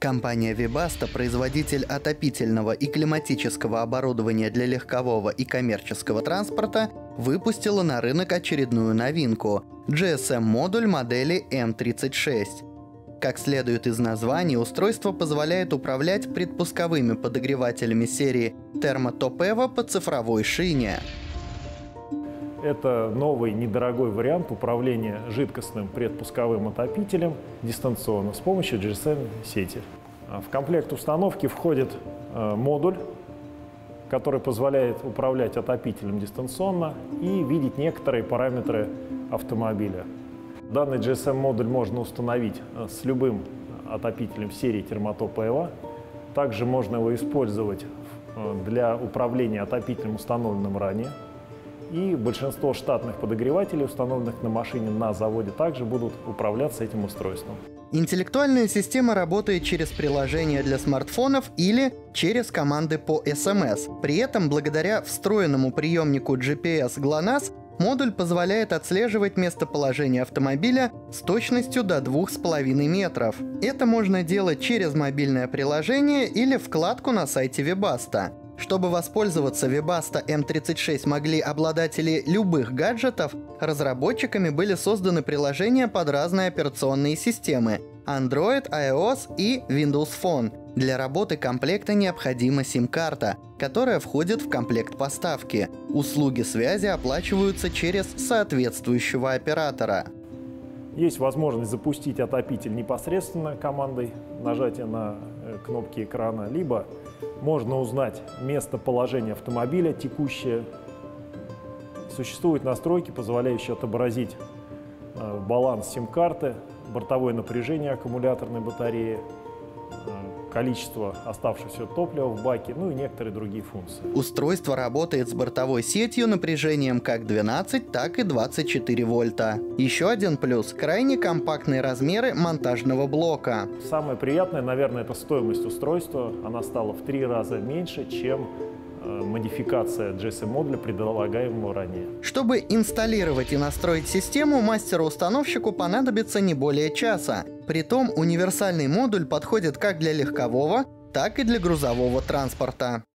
Компания Webasto, производитель отопительного и климатического оборудования для легкового и коммерческого транспорта, выпустила на рынок очередную новинку – GSM-модуль модели M36. Как следует из названия, устройство позволяет управлять предпусковыми подогревателями серии Thermo Top Evo по цифровой шине. Это новый недорогой вариант управления жидкостным предпусковым отопителем дистанционно с помощью GSM-сети. В комплект установки входит модуль, который позволяет управлять отопителем дистанционно и видеть некоторые параметры автомобиля. Данный GSM-модуль можно установить с любым отопителем серии Thermo-Top Evo. Также можно его использовать для управления отопителем, установленным ранее. И большинство штатных подогревателей, установленных на машине на заводе, также будут управляться этим устройством. Интеллектуальная система работает через приложения для смартфонов или через команды по SMS. При этом, благодаря встроенному приемнику GPS GLONASS, модуль позволяет отслеживать местоположение автомобиля с точностью до 2,5 метров. Это можно делать через мобильное приложение или вкладку на сайте Webasto. Чтобы воспользоваться Webasto M36 могли обладатели любых гаджетов, разработчиками были созданы приложения под разные операционные системы – Android, iOS и Windows Phone. Для работы комплекта необходима сим-карта, которая входит в комплект поставки. Услуги связи оплачиваются через соответствующего оператора. Есть возможность запустить отопитель непосредственно командой нажатия на кнопки экрана, либо можно узнать местоположение автомобиля текущее. Существуют настройки, позволяющие отобразить баланс сим-карты, бортовое напряжение аккумуляторной батареи, количество оставшегося топлива в баке, ну и некоторые другие функции. Устройство работает с бортовой сетью напряжением как 12, так и 24 вольта. Еще один плюс – крайне компактные размеры монтажного блока. Самое приятное, наверное, это стоимость устройства. Она стала в 3 раза меньше, чем модификация GSM-модуля, предлагаемого ранее. Чтобы инсталлировать и настроить систему, мастеру-установщику понадобится не более часа. Притом универсальный модуль подходит как для легкового, так и для грузового транспорта.